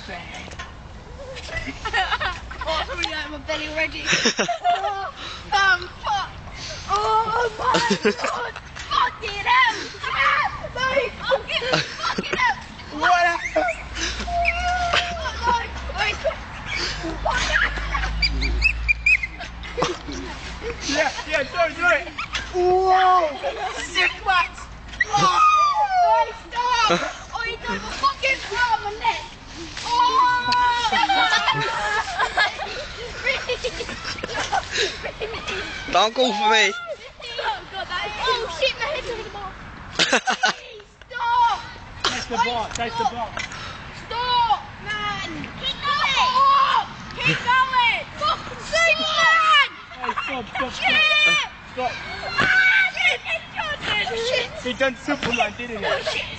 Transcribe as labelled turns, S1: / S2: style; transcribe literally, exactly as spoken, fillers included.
S1: Oh, something out of my belly already. Oh, um, fuck. Oh my god. Fucking hell. Ah, no, fucking, fucking hell.
S2: What happened? Yeah, yeah, do it, do it. Whoa! Sick what?
S1: Oh, no, stop. Oh, you done my fucking arm and neck. Oh!
S3: Don't call for me.
S1: Oh, God, that is... Oh, shit, my head's over the bar. Please, stop.
S2: Taste the bar, taste the bar.
S1: Stop, man. Keep going. Keep going. Fucking Superman.
S2: Hey, stop, stop,
S1: Shit.
S2: stop. Stop.
S1: Ah, shit, it's Jordan. Shit.
S2: He done Superman, didn't he?
S1: Oh, shit.